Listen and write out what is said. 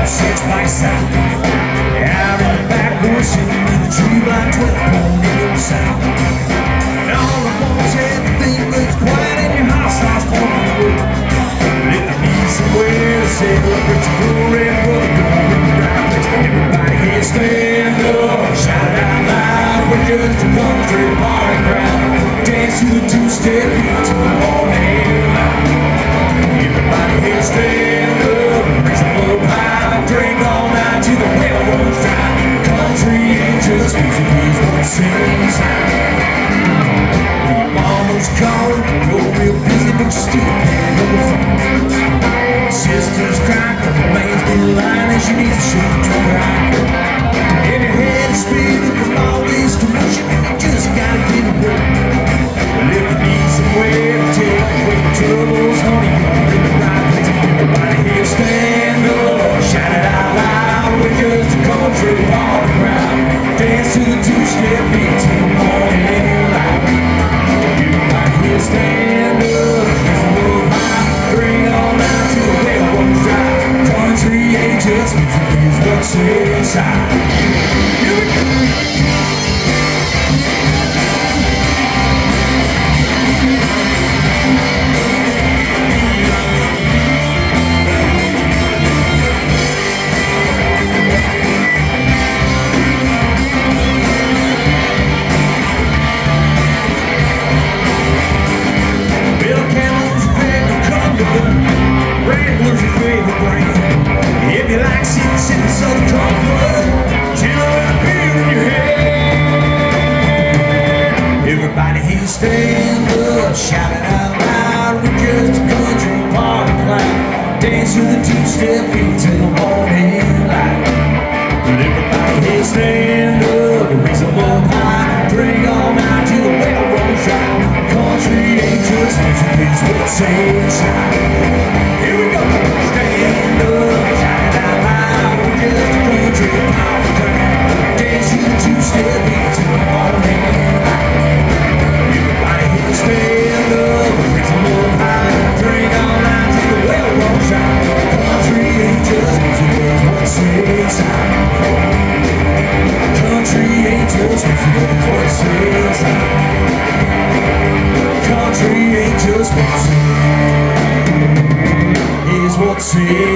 6 by side. Out in the backwoods, sitting with a tree by 12 pointing to the south. And all at once everything looks quiet and your heart starts pumping away. But if you need somewhere to celebrate your cool red brother, go in the right place. Everybody here stand up, shout it out loud. We're just a country party crowd. Dance to the two-step beat to the morning light. Everybody here stand up, raise a little pie, drink all night till the well runs dry. Country ain't just music, is what's inside. Your mama's calling, you're real busy, but you still can't go the phone. Sister's crying, cause the man's been lying and she needs a shoulder to cry. And your head is spinning from all this commotion, and you just gotta get away. Well, if you need somewhere to take away the troubles, honey, you're in the right place. Everybody here stand up, shout it out loud. We're just a country party crowd. Dance to the two-step beat till the morning light. Everybody here stand up, raise a little high, drink all night till the well runs dry. Country ain't just music, it's what's inside. Here we go. Wrangler's your favorite brand. If you like sitting Southern comfort, chill with a beer in your hand. Everybody here stand up, shout it out loud. We're just a country party crowd. Dance to the two-step beat till the morning light. But everybody here stand up, raise a little high, drink all night till the well runs dry. Country ain't just music, it's what's inside. Here we go, stand up, shout it out loud. We're just a country party crowd. Dance to the two-step beat till the morning light. Everybody here stand up, raise a little high, drink all night till the well runs dry. Country ain't just music, it's what's inside. Country ain't just music, it's what's inside. Country ain't just music, is what's inside.